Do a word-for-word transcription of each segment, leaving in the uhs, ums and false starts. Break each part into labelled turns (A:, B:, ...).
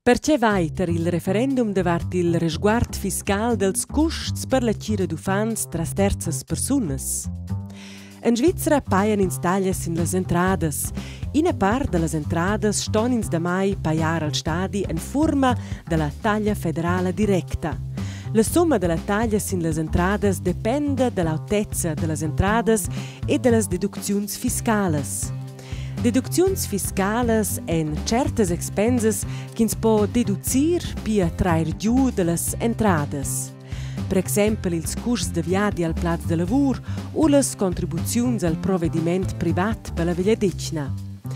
A: Perché vaiter il referendum davart il resguard fiscal dels custs per la cira d'ufans tras terzas persunas? In Svizzera paian ins taglias in las entradas. Ina part de las entradas ston ins da mai paiar al stadi in forma della taglia federale directa. La somma della taglia sin las entradas depende dall'altezza de las entradas e de las deducziuns fiscales. Deducziuns fiscales en certas expenses ch'ins po deducir pia trair giù de las entradas. Per exempel ils custs de viadi al plaz de lavur o las contribuziuns al provediment privat per la vegliadecna.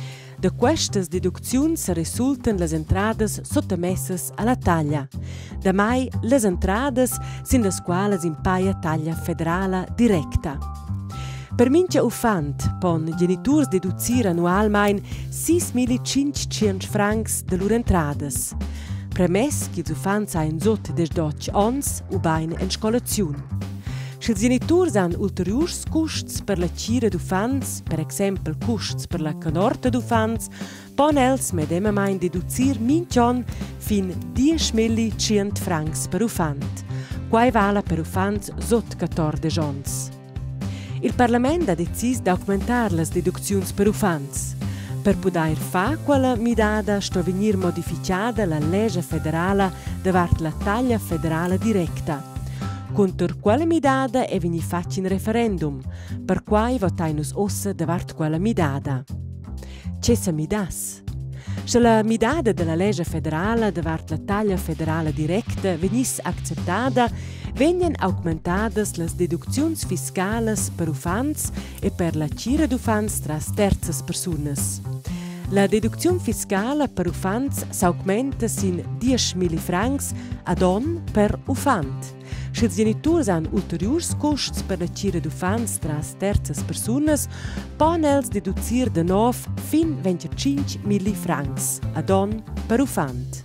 A: Da questas deducziuns resultan las entradas sottomessas alla taglia. Da mai las entradas sin las qualas impaia taglia federala directa. Per mincha ufant pon geniturs deducir annualmein sis mila cinquecento francs de lur entradas. Premess che ils ufants hain sot des dotz ons u bain en scolaziun. Sch'ils geniturs han ulteriurs custs per la cira d'ufants, per exempel custs per la canorta d'ufants, pon els medemamein deducir minchon fin dies mila cent francs per ufant. Quai vala per ufants sot catordici ons. Il Parlament ha decis d'augmentar las deducziuns per ufants. Per poder fa quella midada sto venir modificada la legge federale davart la taglia federale directa. Contro quella midada è veni fatto in referendum, per quai votainus ossa davart quella midada. C'è sa midas? Se la midada della legge federale davart la taglia federale directa venis acceptada, venien augmentadas las deducziuns fiscales per ufants e per la cira d'ufants tras terzas persunas. La deducziun fiscale per ufants s'augmenta sin dies mila francs ad on per ufant. Sch'ils geniturs han ulteriurs custs per la cira d'ufants tras terzas persunas, pon els deducir de nov fin venticinque mila francs ad on per ufant.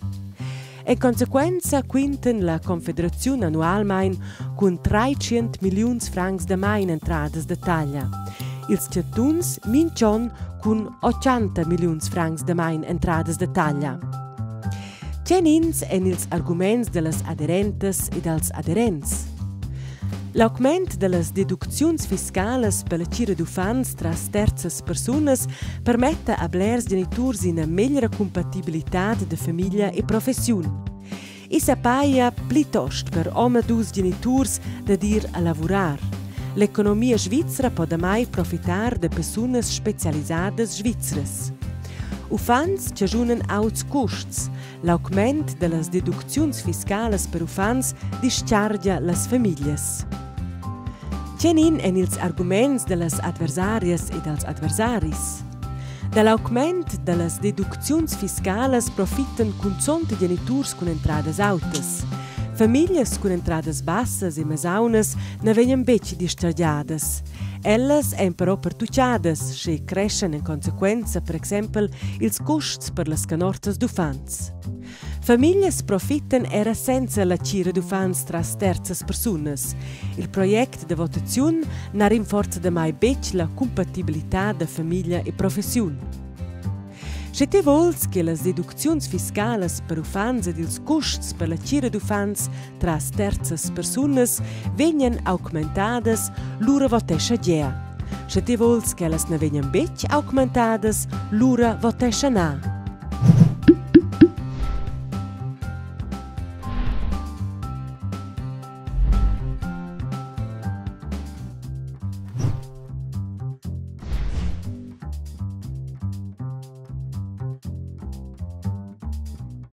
A: In consequenza quinten la Confederazione annualmein cun trecento miliuns francs da mai in entradas de taglia. Ils catuns minchon cun ottanta miliuns francs da mai in entradas de taglia. Tienins en ils arguments de las aderentes e dels aderents. L'augment de las deducziuns fiscales per la cira d'ufants tras terzas persunas permette a blers geniturs una megliore compatibilitat de famiglia e professiun. E s'appaia plitost per omadus geniturs da dir a lavorar. L'economia svizzera pot mai profitar de persunas specialisadas svizzeras. Ufants c'agiunan auts custs. L'augment de las deducziuns fiscales per ufants dischargia las famiglias. Tienin en ils arguments de las adversarias e dels adversaris. Dall'augment de las deducziuns fiscales profitten cunzonte geniturs cun entradas autas. Famiglias cun entradas bassas e masaunas ne vegnan bec dischargiadas. Ellas en però pertucciadas, sche crescen in consequenza, per exempel, ils custs per las canortas d'ufants. Famiglias profitten era senza la cira d'ufants tras terzas persunas. Il project de votaziun na rinforza da mai bec la compatibilità da famiglia e professiun. Se te vols che las deducziuns fiscales per ufants ed ils custs per la cira d'ufants tras terzas persunas vegnan augmentadas, lura votescha gea. Se te vols che ellas ne vegnan bec augmentadas, lura votescha na.